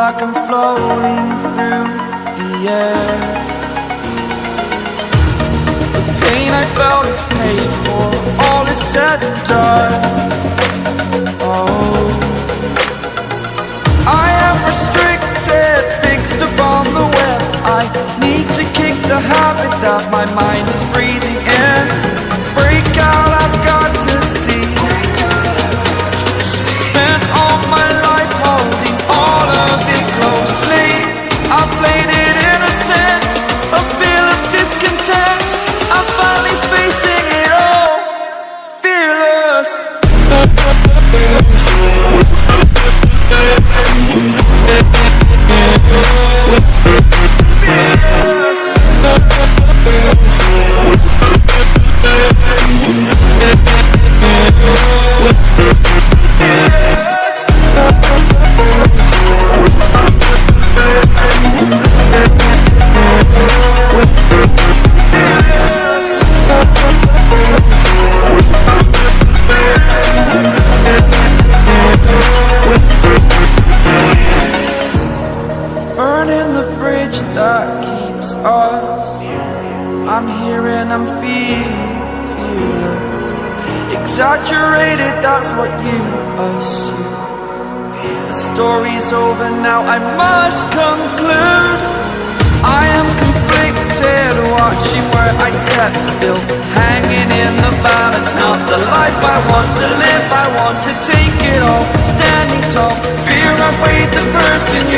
like I'm floating through the air. The pain I felt is paid for, all is said and done. Oh, I am restricted, fixed upon the web. I need to kick the habit that my mind is breathing in. Break out, I've got to see. Spent all my life holding all of it closely. I played it innocent, a feel of discontent. I'm finally facing it all, fearless. Burning the bridge that keeps us. I'm here and I'm feeling fearless. Exaggerated, that's what you assume. The story's over now, I must conclude. I am conflicted, watching where I step still, hanging in the balance. Not the life I want to live, I want to take it all. Standing tall, fear I weighed the person you